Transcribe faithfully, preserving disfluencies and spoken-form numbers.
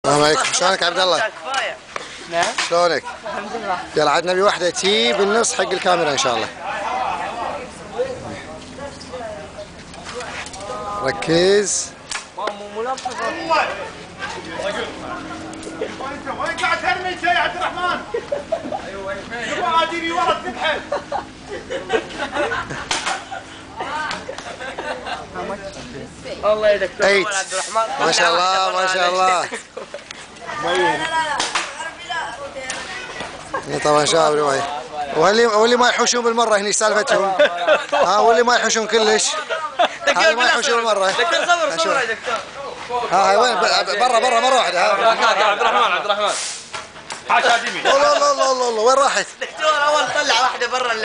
السلام عليكم، شلونك عبد الله؟ كفايه. نعم شلونك؟ الحمد لله. يلا عاد نبي واحدة تي بالنص حق الكاميرا ان شاء الله. ركز. مو ملبس. وين قاعد ترمي انت يا عبد الرحمن؟ ايوه يبغى عاديني ورا تذبحه. الله يا دكتور ايت عبد الرحمن. ما شاء الله ما شاء الله. طبعا شباب رواية. واللي واللي ما يحوشون بالمرة هني سالفتهم. ها واللي ما يحوشون كلش. هذا ما يحوشون بالمرة. دكتور صور صور يا دكتور. ها وين برا برا مرة واحدة. عبد الرحمن عبد الرحمن حاشا دمي. الله الله الله الله وين راحت؟ دكتور اول طلع واحده برا.